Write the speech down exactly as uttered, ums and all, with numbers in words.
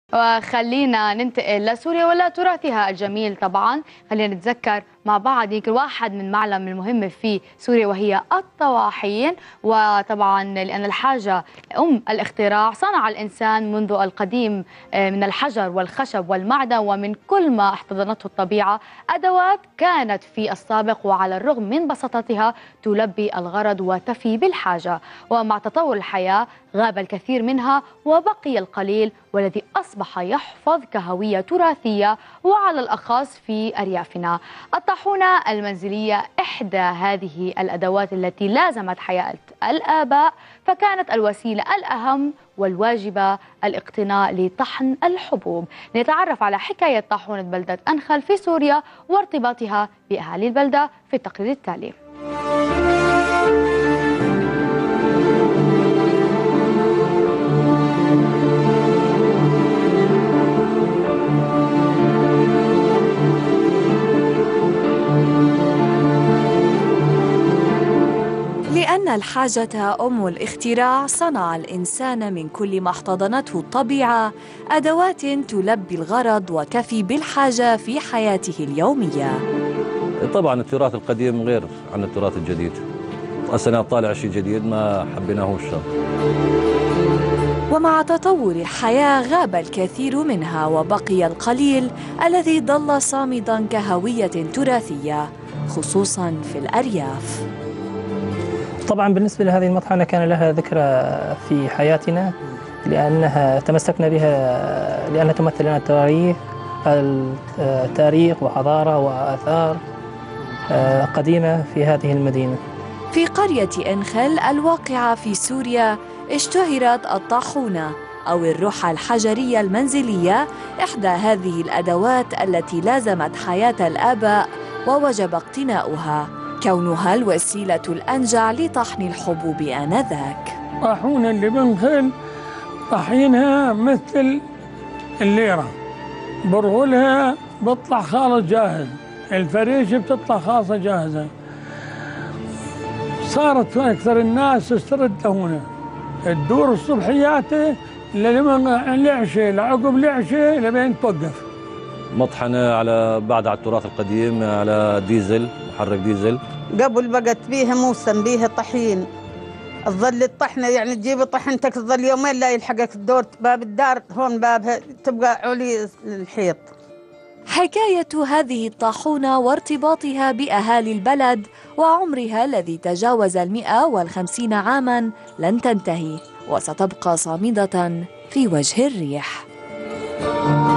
وخلينا ننتقل لسوريا ولا تراثها الجميل. طبعا خلينا نتذكر مع بعض يمكن واحد من المعلم المهم في سوريا وهي الطواحين. وطبعا لأن الحاجة أم الاختراع، صنع الإنسان منذ القديم من الحجر والخشب والمعدن ومن كل ما احتضنته الطبيعة أدوات كانت في السابق وعلى الرغم من بساطتها تلبي الغرض وتفي بالحاجة. ومع تطور الحياة غاب الكثير منها وبقي القليل، والذي أصبح يحفظ كهوية تراثية وعلى الأخص في أريافنا. الطاحونة المنزلية إحدى هذه الأدوات التي لازمت حياة الآباء، فكانت الوسيلة الأهم والواجبة الاقتناء لطحن الحبوب. نتعرف على حكاية طاحونة بلدة أنخل في سوريا وارتباطها بأهالي البلدة في التقرير التالي. لأن الحاجة أم الاختراع، صنع الإنسان من كل ما احتضنته الطبيعة أدوات تلبي الغرض وتفي بالحاجة في حياته اليومية. طبعا التراث القديم غير عن التراث الجديد، أصلا طالع شيء جديد ما حبيناه الشر. ومع تطور الحياة غاب الكثير منها وبقي القليل الذي ظل صامدا كهوية تراثية، خصوصا في الأرياف. طبعا بالنسبة لهذه المطحنة كان لها ذكرى في حياتنا، لأنها تمسكنا بها لأنها تمثل لنا التاريخ التاريخ وحضارة وآثار قديمة في هذه المدينة. في قرية أنخل الواقعة في سوريا اشتهرت الطاحونة أو الروحة الحجرية المنزلية، إحدى هذه الأدوات التي لازمت حياة الآباء ووجب اقتناؤها، كونها الوسيلة الأنجع لطحن الحبوب آنذاك. الطاحونة اللي بنخل طحينها مثل الليرة، برغلها بطلع خالص جاهز، الفريشة بتطلع خالصة جاهزة. صارت أكثر الناس تسترد هنا تدور الصبحيات لمن العشاء لعقب العشاء لبين توقف. مطحنة على بعد على التراث القديم، على ديزل، محرك ديزل. قبل بقت بيها موسم بيها طحين، تظل الطحنة يعني تجيب طحنتك تظل يومين لا يلحقك الدور، باب الدار هون بابها تبقى علي الحيط. حكاية هذه الطاحونة وارتباطها بأهالي البلد وعمرها الذي تجاوز المئة والخمسين عاماً لن تنتهي، وستبقى صامدة في وجه الريح.